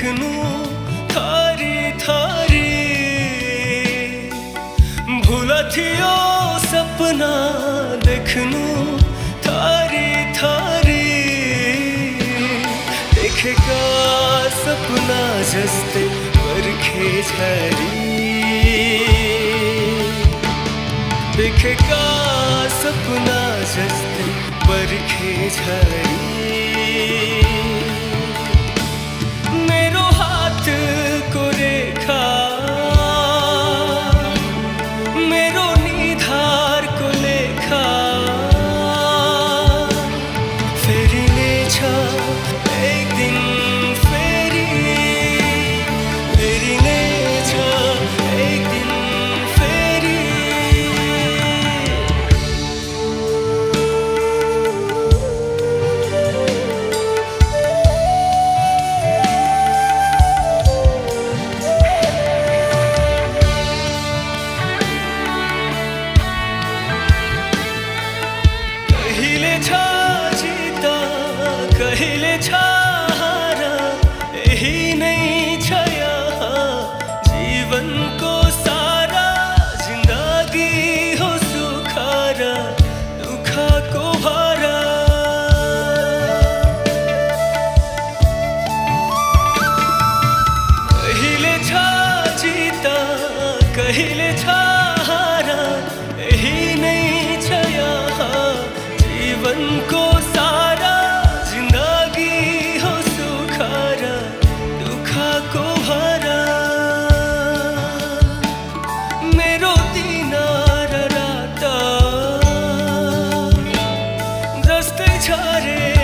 देख्नु थरी थरी भूल थियो सपना देख्नु थरी थरी देखेका सपना जस्तै बर्खे झरी देखेका सपना जस्तै बर्खे झरी मेरो हातको रेखा मेरो निधारको लेखा फेरिनेछ एक दिन फेरि फेरिनेछ एक दिन फेरि कहिले छ जित कहिले छ हार यही नै छ यहाँ जीवनको सारा जिन्दगी हो सुख र दुःखको भरा कहिले छ जित कहिले छ हार यही नै छ यहाँ जीवनको सारा जिन्दगी हो सुख र दुःखको भरा मेरो दिन र रात जस्तै झरे